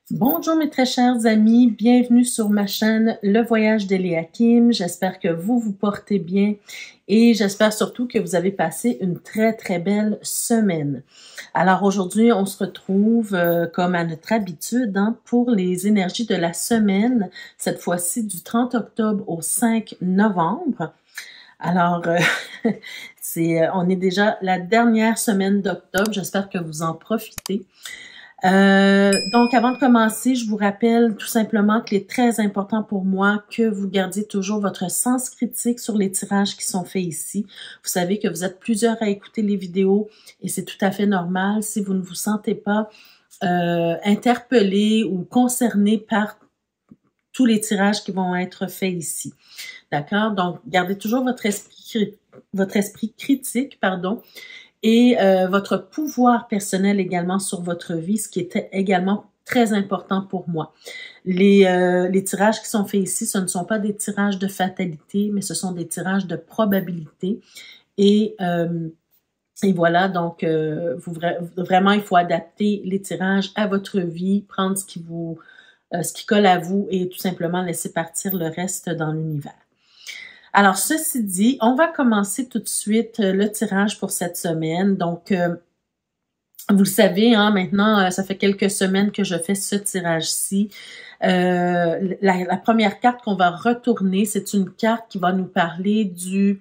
Bonjour mes très chers amis, bienvenue sur ma chaîne Le Voyage d'Eliakim. J'espère que vous vous portez bien et j'espère surtout que vous avez passé une très belle semaine. Alors aujourd'hui, on se retrouve comme à notre habitude pour les énergies de la semaine, cette fois-ci du 30 octobre au 5 novembre. Alors, on est déjà la dernière semaine d'octobre, j'espère que vous en profitez. Donc, avant de commencer, je vous rappelle tout simplement qu'il est très important pour moi que vous gardiez toujours votre sens critique sur les tirages qui sont faits ici. Vous savez que vous êtes plusieurs à écouter les vidéos et c'est tout à fait normal si vous ne vous sentez pas interpellé ou concerné par tous les tirages qui vont être faits ici. D'accord? Donc, gardez toujours votre esprit critique, et votre pouvoir personnel également sur votre vie, ce qui était également très important pour moi. Les tirages qui sont faits ici, ce ne sont pas des tirages de fatalité, mais ce sont des tirages de probabilité. Et voilà, donc vraiment, il faut adapter les tirages à votre vie, prendre ce qui colle à vous et tout simplement laisser partir le reste dans l'univers. Alors, ceci dit, on va commencer tout de suite le tirage pour cette semaine. Donc, vous le savez, maintenant, ça fait quelques semaines que je fais ce tirage-ci. La première carte qu'on va retourner, c'est une carte qui va nous parler du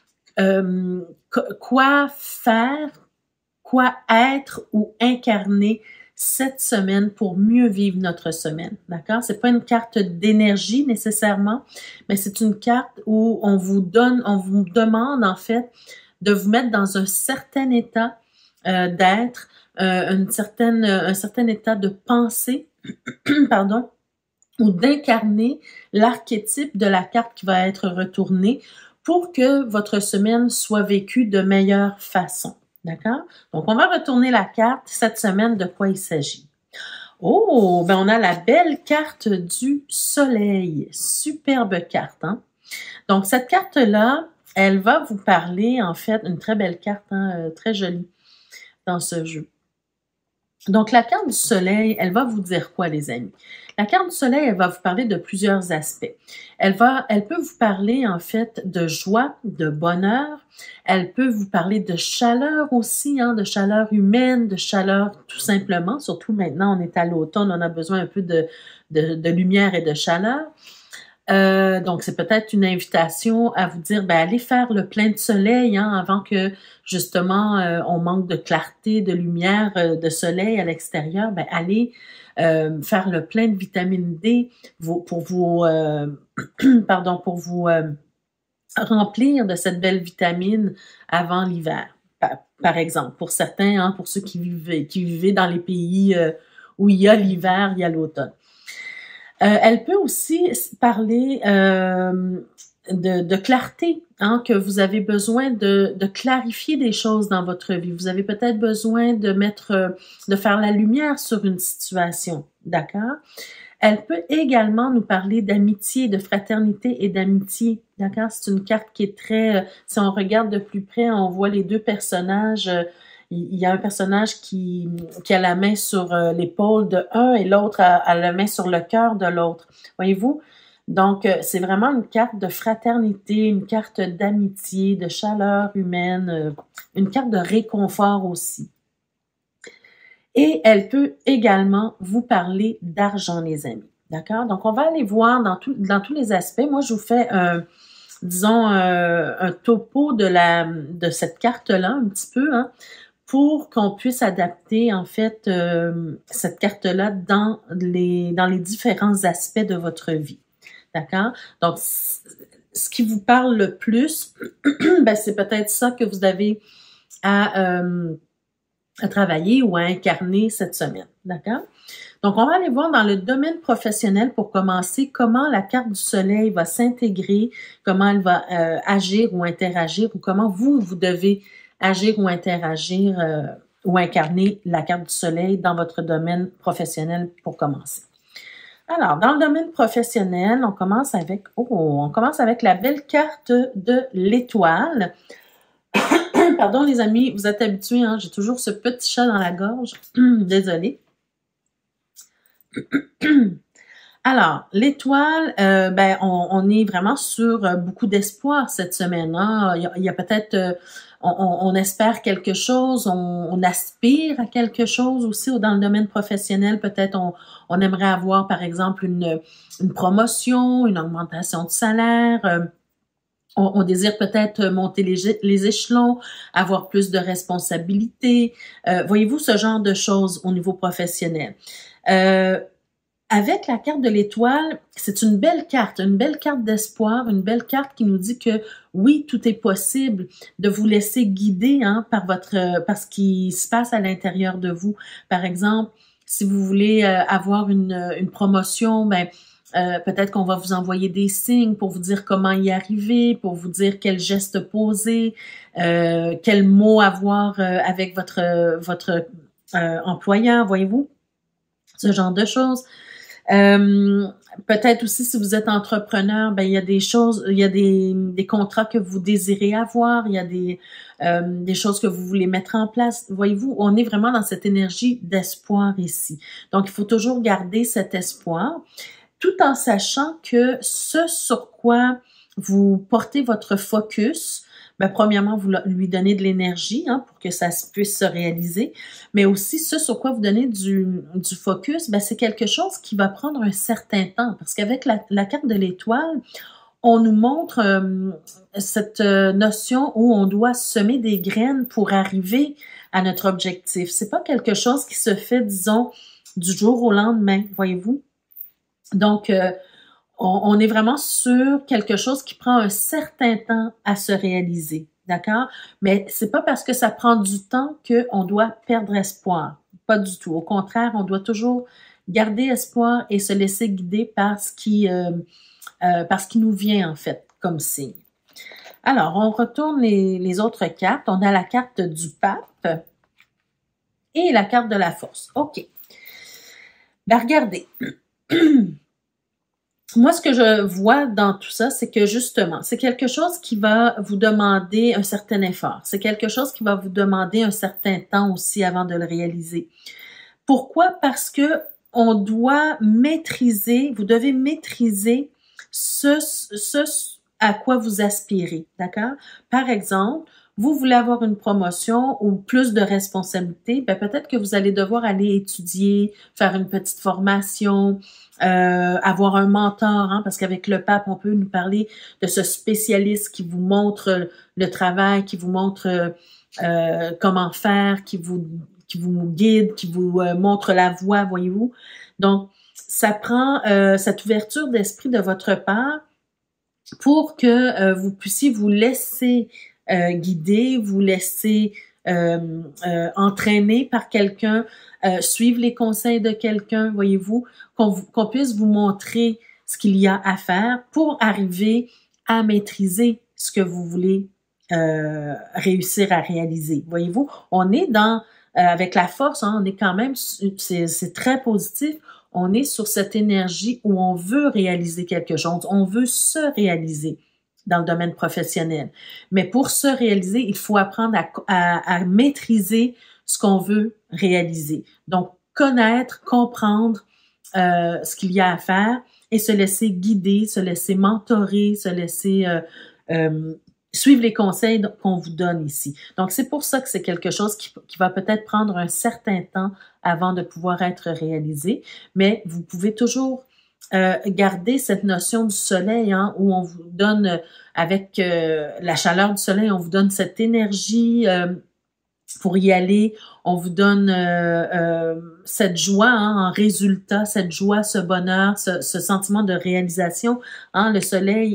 quoi faire, quoi être ou incarner cette semaine pour mieux vivre notre semaine, d'accord? C'est pas une carte d'énergie nécessairement, mais c'est une carte où on vous demande en fait de vous mettre dans un certain état d'être, un certain état de pensée, pardon, ou d'incarner l'archétype de la carte qui va être retournée pour que votre semaine soit vécue de meilleure façon. D'accord? Donc, on va retourner la carte cette semaine, de quoi il s'agit. Oh, ben on a la belle carte du soleil. Superbe carte, hein? Donc, cette carte-là, elle va vous parler, en fait, une très belle carte, très jolie dans ce jeu. Donc, la carte du soleil, elle va vous dire quoi, les amis? La carte du soleil, elle va vous parler de plusieurs aspects. Elle peut vous parler, en fait, de joie, de bonheur. Elle peut vous parler de chaleur aussi, de chaleur humaine, de chaleur tout simplement. Surtout maintenant, on est à l'automne, on a besoin un peu de lumière et de chaleur. Donc, c'est peut-être une invitation à vous dire, allez faire le plein de soleil avant que, justement, on manque de clarté, de lumière, de soleil à l'extérieur. Allez faire le plein de vitamine D pour vous remplir de cette belle vitamine avant l'hiver, par exemple. Pour certains, pour ceux qui vivaient dans les pays où il y a l'hiver, il y a l'automne. Elle peut aussi parler de clarté, que vous avez besoin de clarifier des choses dans votre vie. Vous avez peut-être besoin de faire la lumière sur une situation, d'accord? Elle peut également nous parler d'amitié, de fraternité et d'amitié, d'accord? C'est une carte qui est très... si on regarde de plus près, on voit les deux personnages... il y a un personnage qui a la main sur l'épaule de un et l'autre a la main sur le cœur de l'autre. Voyez-vous? Donc, c'est vraiment une carte de fraternité, une carte d'amitié, de chaleur humaine, une carte de réconfort aussi. Et elle peut également vous parler d'argent, les amis. D'accord? Donc, on va aller voir dans tous les aspects. Moi, je vous fais un topo de cette carte-là, un petit peu, pour qu'on puisse adapter, en fait, cette carte-là dans les différents aspects de votre vie. D'accord? Donc, ce qui vous parle le plus, c'est peut-être ça que vous avez à travailler ou à incarner cette semaine. D'accord? Donc, on va aller voir dans le domaine professionnel pour commencer comment la carte du soleil va s'intégrer, comment elle va agir ou interagir, ou comment vous devez agir ou interagir ou incarner la carte du soleil dans votre domaine professionnel pour commencer. Alors, dans le domaine professionnel, on commence avec la belle carte de l'étoile. Pardon les amis, vous êtes habitués, j'ai toujours ce petit chat dans la gorge. Désolée. Alors, l'étoile, ben, on est vraiment sur beaucoup d'espoir cette semaine. Hein? Il y a peut-être, on espère quelque chose, on aspire à quelque chose aussi dans le domaine professionnel. Peut-être on aimerait avoir, par exemple, une promotion, une augmentation de salaire. On désire peut-être monter les échelons, avoir plus de responsabilités. Voyez-vous ce genre de choses au niveau professionnel. Avec la carte de l'étoile, c'est une belle carte d'espoir, une belle carte qui nous dit que oui, tout est possible, de vous laisser guider hein, par ce qui se passe à l'intérieur de vous. Par exemple, si vous voulez avoir une promotion, ben peut-être qu'on va vous envoyer des signes pour vous dire comment y arriver, pour vous dire quel geste poser, quel mot avoir avec votre employeur, voyez-vous, ce genre de choses. Peut-être aussi si vous êtes entrepreneur, ben il y a des choses, il y a des contrats que vous désirez avoir, il y a des choses que vous voulez mettre en place. Voyez-vous, on est vraiment dans cette énergie d'espoir ici. Donc il faut toujours garder cet espoir, tout en sachant que ce sur quoi vous portez votre focus, ben, premièrement, vous lui donnez de l'énergie hein, pour que ça puisse se réaliser, mais aussi ce sur quoi vous donnez du focus, ben, c'est quelque chose qui va prendre un certain temps, parce qu'avec la carte de l'étoile, on nous montre cette notion où on doit semer des graines pour arriver à notre objectif. C'est pas quelque chose qui se fait, disons, du jour au lendemain, voyez-vous? Donc, on est vraiment sur quelque chose qui prend un certain temps à se réaliser, d'accord? Mais c'est pas parce que ça prend du temps qu'on doit perdre espoir, pas du tout. Au contraire, on doit toujours garder espoir et se laisser guider par ce qui nous vient en fait comme signe. Alors, on retourne les autres cartes. On a la carte du pape et la carte de la force. OK. Ben, regardez. Moi, ce que je vois dans tout ça, c'est que justement, c'est quelque chose qui va vous demander un certain effort. C'est quelque chose qui va vous demander un certain temps aussi avant de le réaliser. Pourquoi? Parce que on doit maîtriser, vous devez maîtriser ce à quoi vous aspirez, d'accord? Par exemple, vous voulez avoir une promotion ou plus de responsabilités, ben peut-être que vous allez devoir aller étudier, faire une petite formation, avoir un mentor, hein, parce qu'avec le pape, on peut nous parler de ce spécialiste qui vous montre le travail, qui vous montre comment faire, qui vous guide, qui vous montre la voie, voyez-vous. Donc, ça prend cette ouverture d'esprit de votre part pour que vous puissiez vous laisser guider, vous laisser entraîner par quelqu'un, suivre les conseils de quelqu'un, voyez-vous, qu'on puisse vous montrer ce qu'il y a à faire pour arriver à maîtriser ce que vous voulez réussir à réaliser. Voyez-vous, on est dans avec la force, hein, on est quand même, c'est très positif. On est sur cette énergie où on veut réaliser quelque chose, on veut se réaliser dans le domaine professionnel. Mais pour se réaliser, il faut apprendre à maîtriser ce qu'on veut réaliser. Donc, connaître, comprendre ce qu'il y a à faire et se laisser guider, se laisser mentorer, se laisser suivre les conseils qu'on vous donne ici. Donc, c'est pour ça que c'est quelque chose qui va peut-être prendre un certain temps avant de pouvoir être réalisé, mais vous pouvez toujours garder cette notion du soleil, hein, où on vous donne, avec la chaleur du soleil, on vous donne cette énergie pour y aller, on vous donne cette joie hein, en résultat, cette joie, ce bonheur, ce sentiment de réalisation. Hein, le soleil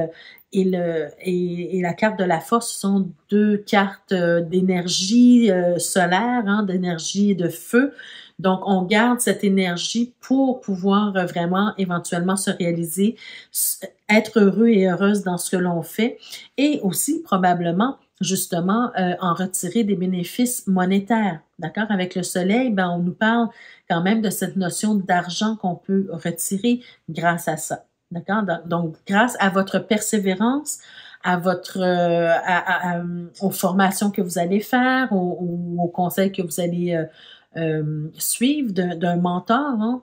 et la carte de la force sont deux cartes d'énergie solaire, hein, d'énergie de feu. Donc, on garde cette énergie pour pouvoir vraiment éventuellement se réaliser, être heureux et heureuse dans ce que l'on fait et aussi probablement justement en retirer des bénéfices monétaires. D'accord? Avec le soleil, ben, on nous parle quand même de cette notion d'argent qu'on peut retirer grâce à ça. D'accord? Donc, grâce à votre persévérance, à votre aux formations que vous allez faire, aux conseils que vous allez suivre d'un mentor, hein,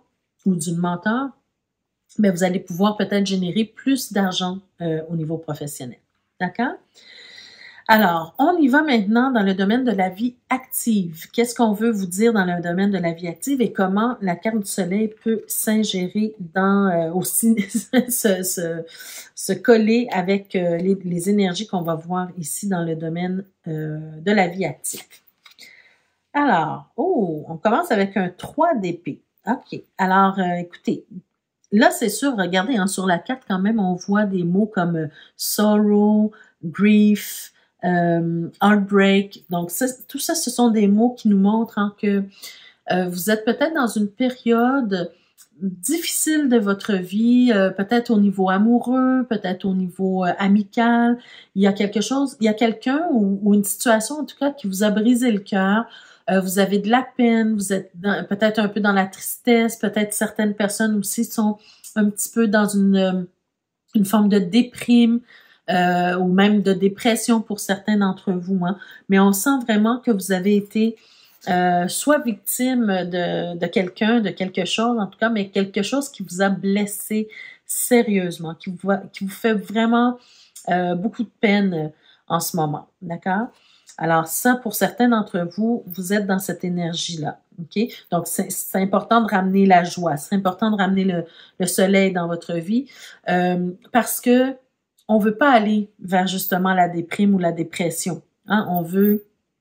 ou d'une mentor, mais vous allez pouvoir peut-être générer plus d'argent au niveau professionnel. D'accord? Alors, on y va maintenant dans le domaine de la vie active. Qu'est-ce qu'on veut vous dire dans le domaine de la vie active et comment la carte du soleil peut s'ingérer dans aussi se coller avec les énergies qu'on va voir ici dans le domaine de la vie active. Alors, on commence avec un 3 d'épée. OK. Alors, écoutez, là, c'est sûr, regardez, hein, sur la carte, quand même, on voit des mots comme sorrow, grief, heartbreak. Donc, tout ça, ce sont des mots qui nous montrent hein, que vous êtes peut-être dans une période difficile de votre vie, peut-être au niveau amoureux, peut-être au niveau amical. Il y a quelque chose, il y a quelqu'un ou une situation, en tout cas, qui vous a brisé le cœur. Vous avez de la peine, vous êtes peut-être un peu dans la tristesse, peut-être certaines personnes aussi sont un petit peu dans une forme de déprime ou même de dépression pour certains d'entre vous. Hein. Mais on sent vraiment que vous avez été soit victime de quelqu'un, de quelque chose en tout cas, mais quelque chose qui vous a blessé sérieusement, qui vous fait vraiment beaucoup de peine en ce moment. D'accord? Alors ça, pour certains d'entre vous, vous êtes dans cette énergie-là, OK? Donc, c'est important de ramener la joie, c'est important de ramener le soleil dans votre vie parce que on veut pas aller vers justement la déprime ou la dépression. Hein? On veut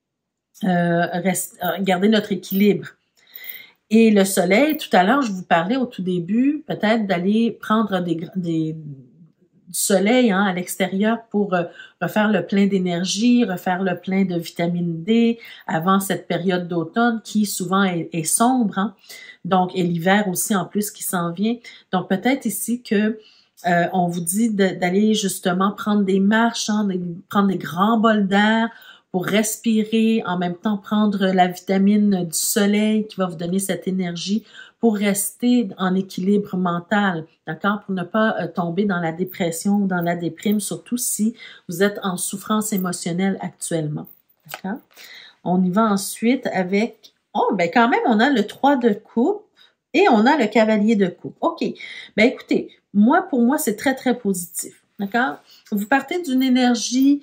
garder notre équilibre. Et le soleil, tout à l'heure, je vous parlais au tout début, peut-être d'aller prendre du soleil hein, à l'extérieur pour refaire le plein d'énergie, refaire le plein de vitamine D avant cette période d'automne qui souvent est sombre. Hein? Donc, et l'hiver aussi en plus qui s'en vient. Donc, peut-être ici que on vous dit d'aller justement prendre des marches, hein, prendre des grands bols d'air pour respirer, en même temps prendre la vitamine du soleil qui va vous donner cette énergie pour rester en équilibre mental, d'accord? Pour ne pas tomber dans la dépression ou dans la déprime, surtout si vous êtes en souffrance émotionnelle actuellement, d'accord? On y va ensuite avec, ben quand même, on a le 3 de coupe et on a le cavalier de coupe. OK, ben écoutez, pour moi, c'est très, très positif, d'accord? Vous partez d'une énergie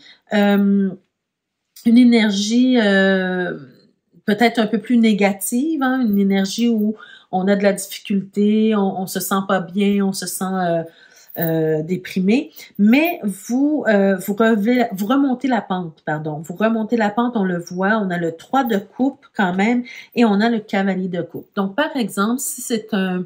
peut-être un peu plus négative, hein, une énergie où on a de la difficulté, on se sent pas bien, on se sent déprimé, mais vous remontez la pente, vous remontez la pente, on le voit, on a le 3 de coupe quand même et on a le cavalier de coupe. Donc, par exemple, si c'est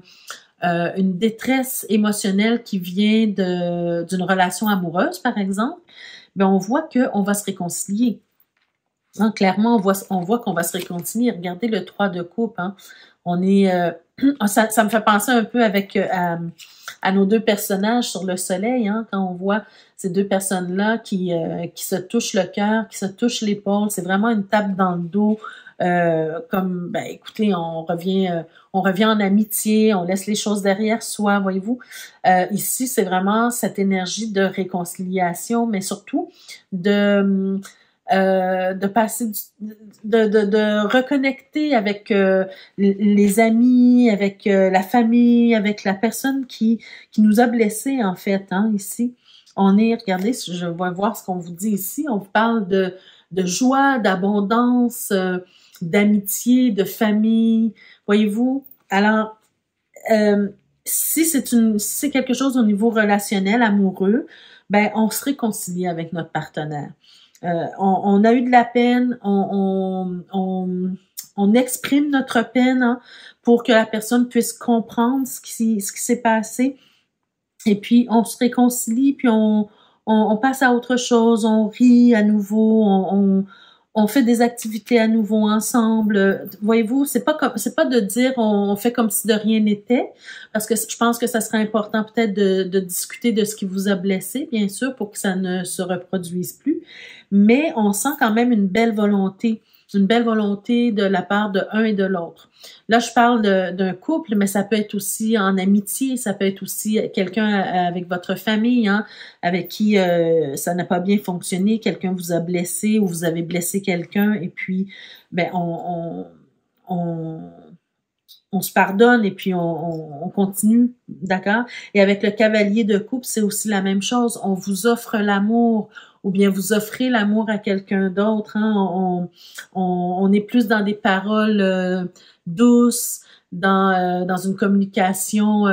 une détresse émotionnelle qui vient d'une relation amoureuse, par exemple, ben on voit qu'on va se réconcilier. Hein, clairement, on voit qu'on va se réconcilier. Regardez le 3 de coupe. Hein. On est, ça me fait penser un peu avec à nos deux personnages sur le soleil, hein, quand on voit ces deux personnes-là qui se touchent le cœur, qui se touchent l'épaule. C'est vraiment une tape dans le dos. Comme, ben, écoutez, on revient en amitié, on laisse les choses derrière soi, voyez-vous. Ici, c'est vraiment cette énergie de réconciliation, mais surtout de passer de reconnecter avec les amis, avec la famille, avec la personne qui nous a blessés en fait, hein, ici. Regardez, je vais voir ce qu'on vous dit ici, on vous parle de joie, d'abondance, d'amitié, de famille, voyez-vous. Alors, si c'est quelque chose au niveau relationnel, amoureux, ben on se réconcilie avec notre partenaire. On a eu de la peine, on exprime notre peine hein, pour que la personne puisse comprendre ce qui s'est passé. Et puis, on se réconcilie, puis on passe à autre chose, on rit à nouveau, on fait des activités à nouveau ensemble. Voyez-vous, c'est pas de dire on fait comme si de rien n'était, parce que je pense que ça serait important peut-être de discuter de ce qui vous a blessé, bien sûr, pour que ça ne se reproduise plus. Mais on sent quand même une belle volonté de la part de un et de l'autre. Là, je parle d'un couple, mais ça peut être aussi en amitié, ça peut être aussi quelqu'un avec votre famille, hein, avec qui ça n'a pas bien fonctionné, quelqu'un vous a blessé ou vous avez blessé quelqu'un, et puis ben on on se pardonne et puis on continue, d'accord? Et avec le cavalier de coupe, c'est aussi la même chose. On vous offre l'amour ou bien vous offrez l'amour à quelqu'un d'autre. Hein? On est plus dans des paroles douces, dans une communication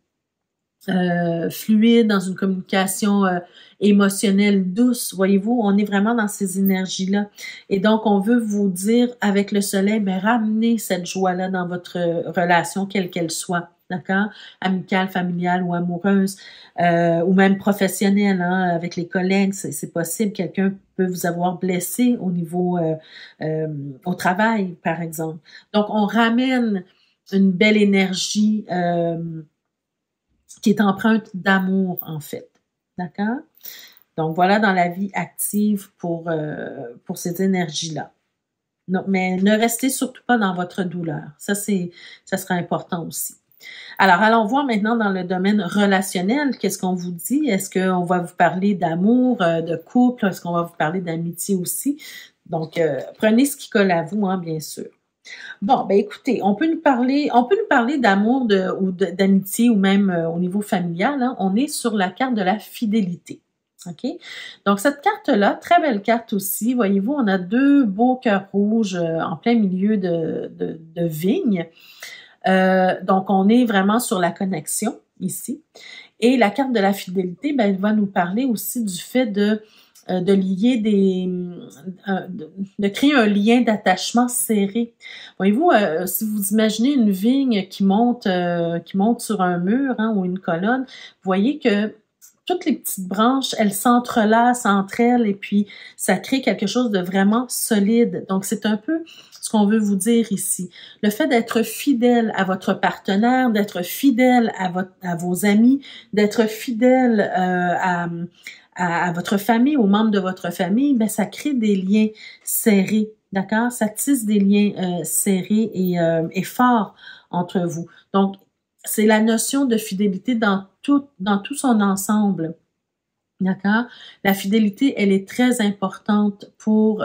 fluide, dans une communication émotionnelle douce, voyez-vous, on est vraiment dans ces énergies-là. Et donc, on veut vous dire, avec le soleil, ben, ramenez cette joie-là dans votre relation, quelle qu'elle soit, d'accord? Amicale, familiale ou amoureuse, ou même professionnelle, hein, avec les collègues, c'est possible. Quelqu'un peut vous avoir blessé au niveau, au travail, par exemple. Donc, on ramène une belle énergie, qui est empreinte d'amour, en fait. D'accord? Donc, voilà dans la vie active pour ces énergies-là. Non, mais ne restez surtout pas dans votre douleur. Ça sera important aussi. Alors, allons voir maintenant dans le domaine relationnel. Qu'est-ce qu'on vous dit? Est-ce qu'on va vous parler d'amour, de couple? Est-ce qu'on va vous parler d'amitié aussi? Donc, prenez ce qui colle à vous, hein, bien sûr. Bon, ben écoutez, on peut nous parler d'amour ou d'amitié ou même au niveau familial. Hein. On est sur la carte de la fidélité. OK? Donc, cette carte-là, très belle carte aussi. Voyez-vous, on a deux beaux cœurs rouges en plein milieu de vignes. Donc, on est vraiment sur la connexion ici. Et la carte de la fidélité, ben, elle va nous parler aussi du fait de lier de créer un lien d'attachement serré. Voyez-vous, si vous imaginez une vigne qui monte sur un mur, hein, ou une colonne, vous voyez que toutes les petites branches, elles s'entrelacent entre elles et puis ça crée quelque chose de vraiment solide. Donc, c'est un peu ce qu'on veut vous dire ici. Le fait d'être fidèle à votre partenaire, d'être fidèle à vos amis, d'être fidèle à votre famille, aux membres de votre famille, ben ça crée des liens serrés, d'accord? Ça tisse des liens serrés et forts entre vous. Donc, c'est la notion de fidélité dans tout son ensemble, d'accord? La fidélité, elle est très importante pour,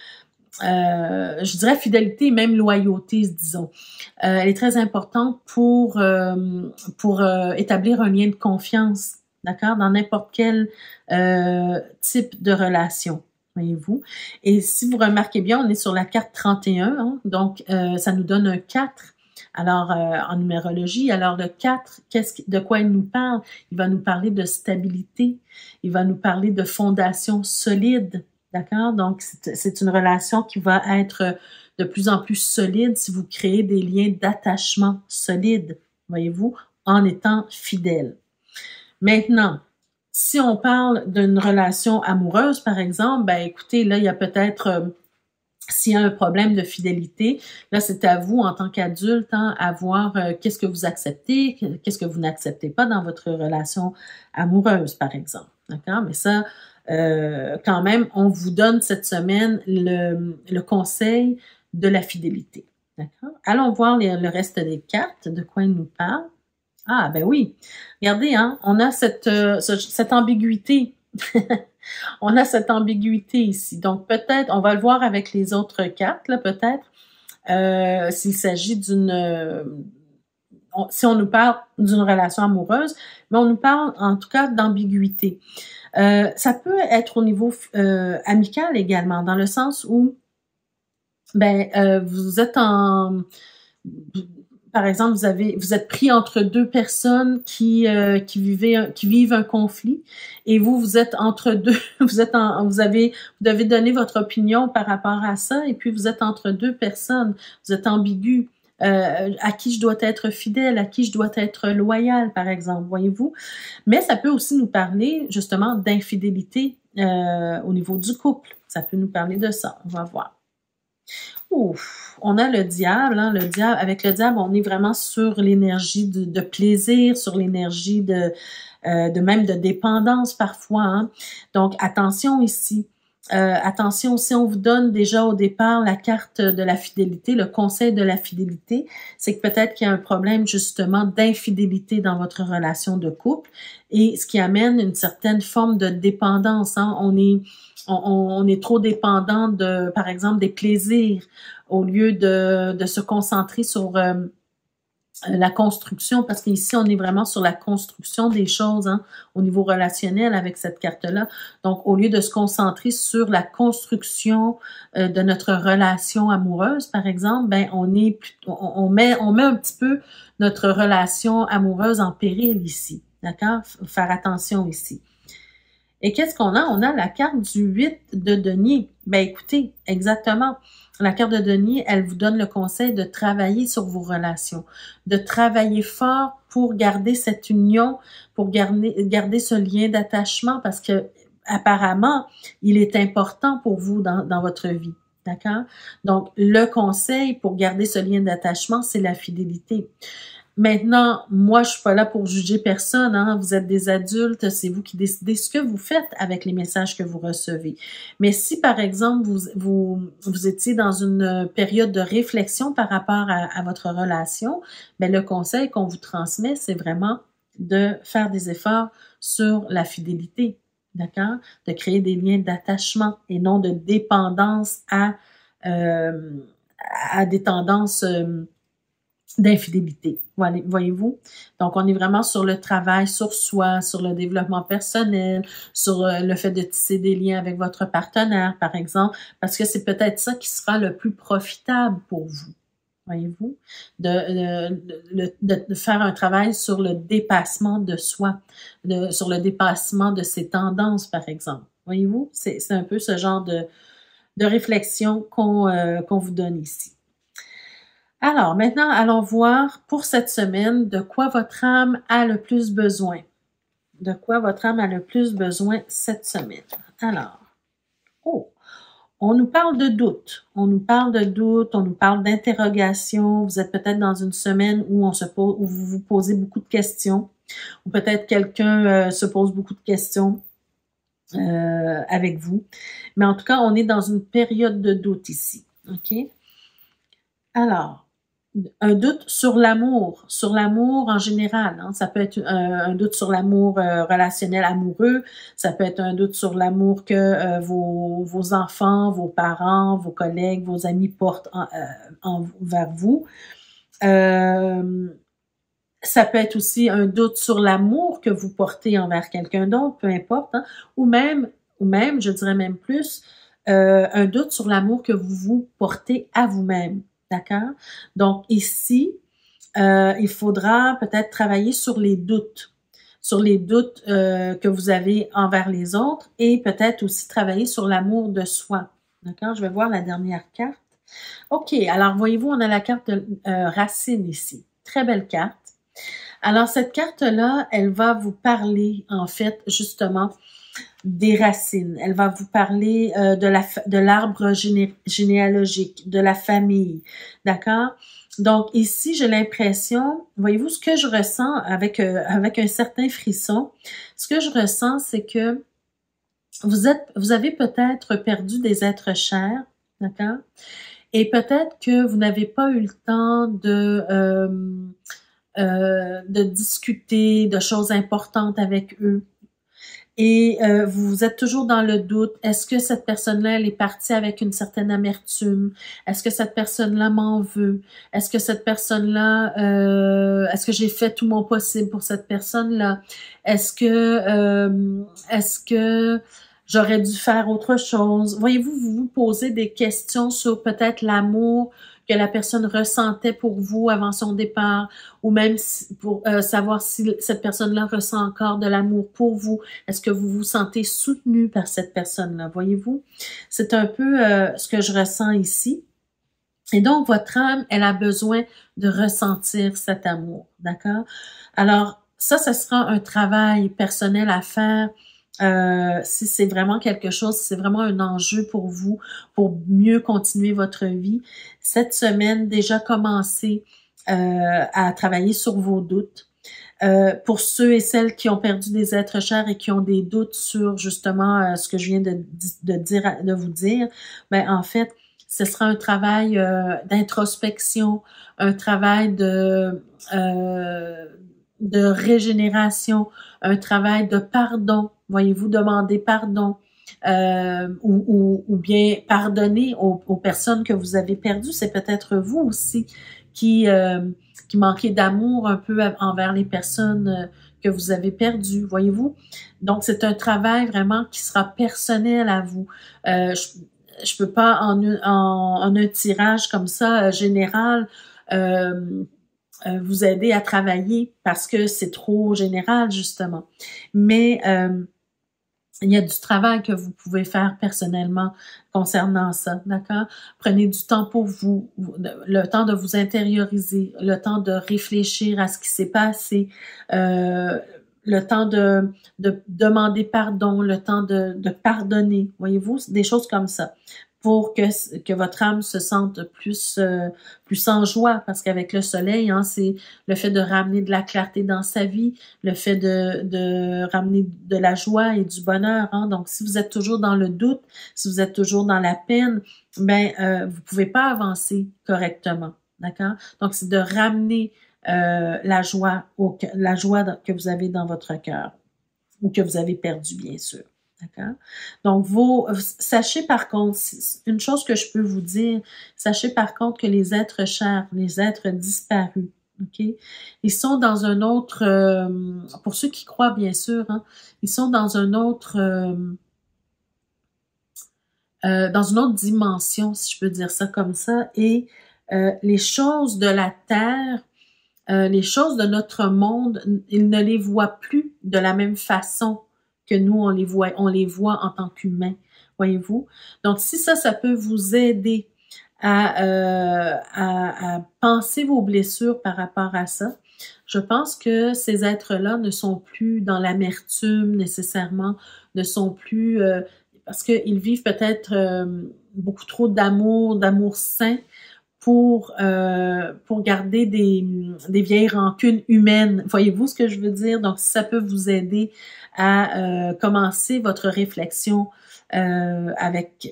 je dirais fidélité et même loyauté, disons. Elle est très importante pour établir un lien de confiance, d'accord? Dans n'importe quel type de relation, voyez-vous. Et si vous remarquez bien, on est sur la carte 31, hein? Donc ça nous donne un 4. Alors, en numérologie, alors le 4, de quoi il nous parle? Il va nous parler de stabilité, il va nous parler de fondation solide, d'accord? Donc, c'est une relation qui va être de plus en plus solide si vous créez des liens d'attachement solides, voyez-vous, en étant fidèle. Maintenant, si on parle d'une relation amoureuse, par exemple, ben écoutez, là, il y a peut-être... s'il y a un problème de fidélité, là, c'est à vous, en tant qu'adulte, hein, à voir qu'est-ce que vous acceptez, qu'est-ce que vous n'acceptez pas dans votre relation amoureuse, par exemple. D'accord? Mais ça, quand même, on vous donne cette semaine le conseil de la fidélité. D'accord? Allons voir le reste des cartes, de quoi ils nous parlent. Ah, ben oui. Regardez, hein, on a cette ambiguïté. On a cette ambiguïté ici. Donc, peut-être, on va le voir avec les autres cartes, là, peut-être, s'il s'agit si on nous parle d'une relation amoureuse, mais on nous parle, en tout cas, d'ambiguïté. Ça peut être au niveau amical également, dans le sens où, vous êtes par exemple, vous êtes pris entre deux personnes qui vivent un conflit et vous êtes entre deux, vous devez donner votre opinion par rapport à ça et puis vous êtes entre deux personnes, vous êtes ambigu. À qui je dois être fidèle, à qui je dois être loyal, par exemple, voyez-vous. Mais ça peut aussi nous parler justement d'infidélité au niveau du couple. Ça peut nous parler de ça, on va voir. Ouf, on a le diable, hein, avec le diable, on est vraiment sur l'énergie de plaisir, sur l'énergie de même de dépendance parfois, hein. Donc, attention ici. Attention, si on vous donne déjà au départ la carte de la fidélité, le conseil de la fidélité, c'est que peut-être qu'il y a un problème justement d'infidélité dans votre relation de couple et ce qui amène une certaine forme de dépendance, hein. On est trop dépendant par exemple, des plaisirs au lieu de se concentrer sur la construction, parce qu'ici, on est vraiment sur la construction des choses, hein, au niveau relationnel avec cette carte-là. Donc, au lieu de se concentrer sur la construction de notre relation amoureuse, par exemple, ben, on met un petit peu notre relation amoureuse en péril ici. D'accord? Faire attention ici. Et qu'est-ce qu'on a? On a la carte du 8 de denier. Ben, écoutez, exactement. La carte de denier, elle vous donne le conseil de travailler sur vos relations, de travailler fort pour garder cette union, pour garder ce lien d'attachement, parce que apparemment, il est important pour vous dans votre vie. D'accord? Donc, le conseil pour garder ce lien d'attachement, c'est la fidélité. Maintenant, moi, je suis pas là pour juger personne, hein. Vous êtes des adultes, c'est vous qui décidez ce que vous faites avec les messages que vous recevez. Mais si, par exemple, vous étiez dans une période de réflexion par rapport à votre relation, ben, le conseil qu'on vous transmet, c'est vraiment de faire des efforts sur la fidélité, d'accord? De créer des liens d'attachement et non de dépendance à des tendances d'infidélité. Voyez-vous? Donc, on est vraiment sur le travail sur soi, sur le développement personnel, sur le fait de tisser des liens avec votre partenaire, par exemple, parce que c'est peut-être ça qui sera le plus profitable pour vous. Voyez-vous? De faire un travail sur le dépassement de soi, sur le dépassement de ses tendances, par exemple. Voyez-vous? C'est un peu ce genre de réflexion qu'on vous donne ici. Alors, maintenant, allons voir pour cette semaine de quoi votre âme a le plus besoin. De quoi votre âme a le plus besoin cette semaine. Alors, on nous parle de doute. On nous parle de doute, on nous parle d'interrogation. Vous êtes peut-être dans une semaine où où vous vous posez beaucoup de questions. Ou peut-être quelqu'un se pose beaucoup de questions avec vous. Mais en tout cas, on est dans une période de doute ici. OK? Alors, un doute sur l'amour en général. Hein. Ça peut être un doute sur l'amour relationnel amoureux, ça peut être un doute sur l'amour que vos enfants, vos parents, vos collègues, vos amis portent vers vous. Ça peut être aussi un doute sur l'amour que vous portez envers quelqu'un d'autre, peu importe, hein. ou même, je dirais même plus, un doute sur l'amour que vous portez à vous-même. D'accord? Donc ici, il faudra peut-être travailler sur les doutes que vous avez envers les autres et peut-être aussi travailler sur l'amour de soi. D'accord? Je vais voir la dernière carte. OK, alors voyez-vous, on a la carte de racine ici. Très belle carte. Alors cette carte-là, elle va vous parler en fait justement des racines. Elle va vous parler de l'arbre généalogique, de la famille. D'accord? Donc ici, j'ai l'impression, voyez-vous, ce que je ressens avec un certain frisson, ce que je ressens, c'est que vous avez peut-être perdu des êtres chers, d'accord? Et peut-être que vous n'avez pas eu le temps de discuter de choses importantes avec eux. Et vous êtes toujours dans le doute. Est-ce que cette personne-là, elle est partie avec une certaine amertume? Est-ce que cette personne-là m'en veut? Est-ce que cette personne-là, est-ce que j'ai fait tout mon possible pour cette personne-là? Est-ce que j'aurais dû faire autre chose? Voyez-vous, vous vous posez des questions sur peut-être l'amour que la personne ressentait pour vous avant son départ, ou même pour savoir si cette personne-là ressent encore de l'amour pour vous. Est-ce que vous vous sentez soutenu par cette personne-là? Voyez-vous? C'est un peu ce que je ressens ici. Et donc, votre âme, elle a besoin de ressentir cet amour, d'accord? Alors, ça sera un travail personnel à faire. Si c'est vraiment quelque chose, si c'est vraiment un enjeu pour vous, pour mieux continuer votre vie, cette semaine, déjà commencez à travailler sur vos doutes. Pour ceux et celles qui ont perdu des êtres chers et qui ont des doutes sur justement ce que je viens de vous dire, ben en fait, ce sera un travail d'introspection, un travail de régénération, un travail de pardon. Voyez-vous, demander pardon ou bien pardonner aux personnes que vous avez perdues. C'est peut-être vous aussi qui manquait d'amour un peu envers les personnes que vous avez perdues, voyez-vous? Donc, c'est un travail vraiment qui sera personnel à vous. Je peux pas en un tirage comme ça général vous aider à travailler parce que c'est trop général justement. Mais il y a du travail que vous pouvez faire personnellement concernant ça, d'accord? Prenez du temps pour vous, le temps de vous intérioriser, le temps de réfléchir à ce qui s'est passé, le temps de demander pardon, le temps de pardonner, voyez-vous, des choses comme ça, pour que votre âme se sente plus en joie, parce qu'avec le soleil, hein, c'est le fait de ramener de la clarté dans sa vie, le fait de ramener de la joie et du bonheur. Hein. Donc, si vous êtes toujours dans le doute, si vous êtes toujours dans la peine, ben vous pouvez pas avancer correctement, d'accord? Donc, c'est de ramener la joie que vous avez dans votre cœur ou que vous avez perdu, bien sûr. D'accord? Donc, sachez par contre, une chose que je peux vous dire, sachez par contre que les êtres chers, les êtres disparus, OK? Ils sont dans un autre, pour ceux qui croient bien sûr, hein, ils sont dans un autre, dans une autre dimension, si je peux dire ça comme ça, et les choses de la terre, les choses de notre monde, ils ne les voient plus de la même façon que nous, on les voit en tant qu'humains, voyez-vous? Donc, si ça peut vous aider à penser vos blessures par rapport à ça, je pense que ces êtres-là ne sont plus dans l'amertume nécessairement, ne sont plus... parce qu'ils vivent peut-être beaucoup trop d'amour sain, pour garder des vieilles rancunes humaines. Voyez-vous ce que je veux dire? Donc, si ça peut vous aider à commencer votre réflexion avec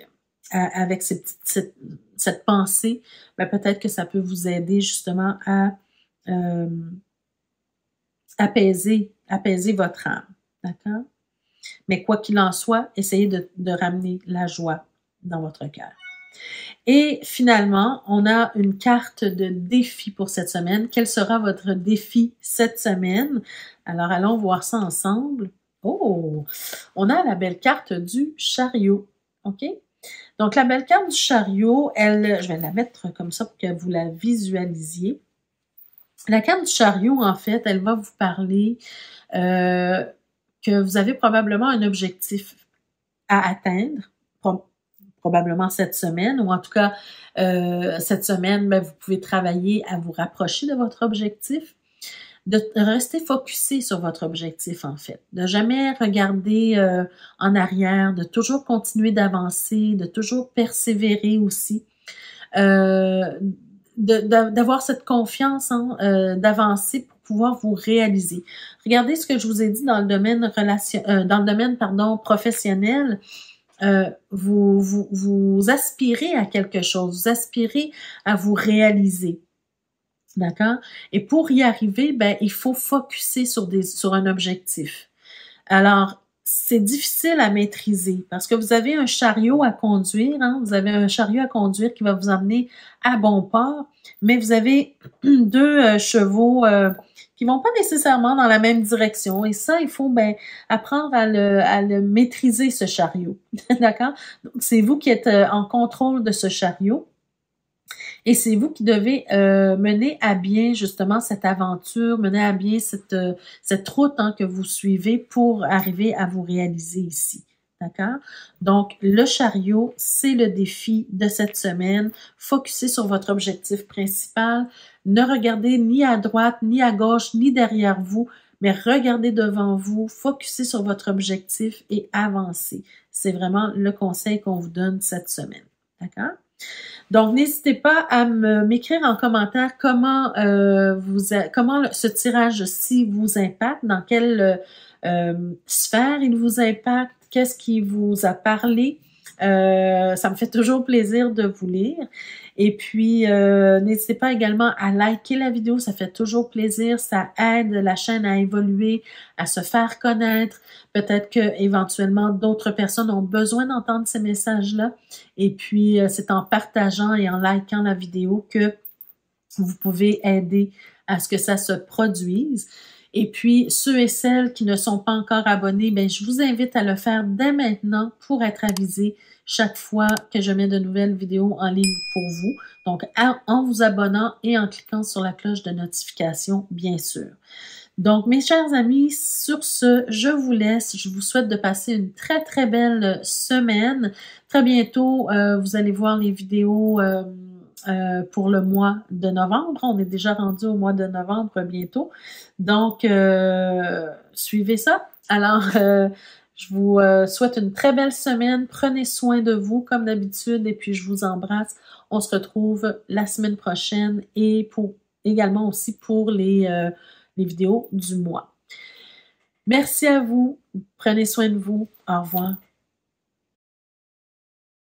cette pensée, ben peut-être que ça peut vous aider justement à apaiser votre âme. D'accord? Mais quoi qu'il en soit, essayez de ramener la joie dans votre cœur. Et finalement, on a une carte de défi pour cette semaine. Quel sera votre défi cette semaine? Alors, allons voir ça ensemble. Oh! On a la belle carte du chariot. OK? Donc, la belle carte du chariot, je vais la mettre comme ça pour que vous la visualisiez. La carte du chariot, en fait, elle va vous parler que vous avez probablement un objectif à atteindre, probablement cette semaine, ou en tout cas, cette semaine, ben, vous pouvez travailler à vous rapprocher de votre objectif, de rester focusé sur votre objectif, en fait, de jamais regarder en arrière, de toujours continuer d'avancer, de toujours persévérer aussi, d'avoir cette confiance, hein, d'avancer pour pouvoir vous réaliser. Regardez ce que je vous ai dit dans le domaine professionnel. Vous aspirez à quelque chose, vous aspirez à vous réaliser, d'accord? Et pour y arriver, ben il faut focuser sur un objectif. Alors, c'est difficile à maîtriser parce que vous avez un chariot à conduire, hein? Vous avez un chariot à conduire qui va vous emmener à bon port, mais vous avez deux chevaux qui vont pas nécessairement dans la même direction. Et ça, il faut apprendre à le maîtriser, ce chariot. D'accord? Donc, c'est vous qui êtes en contrôle de ce chariot. Et c'est vous qui devez mener à bien justement cette aventure, mener à bien cette route, hein, que vous suivez pour arriver à vous réaliser ici. D'accord? Donc, le chariot, c'est le défi de cette semaine. Focussez sur votre objectif principal. Ne regardez ni à droite, ni à gauche, ni derrière vous, mais regardez devant vous, focussez sur votre objectif et avancez. C'est vraiment le conseil qu'on vous donne cette semaine. D'accord? Donc, n'hésitez pas à m'écrire en commentaire comment ce tirage-ci vous impacte, dans quelle sphère il vous impacte, qu'est-ce qui vous a parlé. Ça me fait toujours plaisir de vous lire. Et puis, n'hésitez pas également à liker la vidéo, ça fait toujours plaisir, ça aide la chaîne à évoluer, à se faire connaître. Peut-être que éventuellement d'autres personnes ont besoin d'entendre ces messages-là. Et puis, c'est en partageant et en likant la vidéo que vous pouvez aider à ce que ça se produise. Et puis, ceux et celles qui ne sont pas encore abonnés, bien, je vous invite à le faire dès maintenant pour être avisé chaque fois que je mets de nouvelles vidéos en ligne pour vous. Donc, en vous abonnant et en cliquant sur la cloche de notification, bien sûr. Donc, mes chers amis, sur ce, je vous laisse. Je vous souhaite de passer une très, très belle semaine. Très bientôt, vous allez voir les vidéos pour le mois de novembre. On est déjà rendu au mois de novembre bientôt. Donc, suivez ça. Alors, je vous souhaite une très belle semaine. Prenez soin de vous comme d'habitude et puis je vous embrasse. On se retrouve la semaine prochaine et également aussi pour les vidéos du mois. Merci à vous. Prenez soin de vous. Au revoir.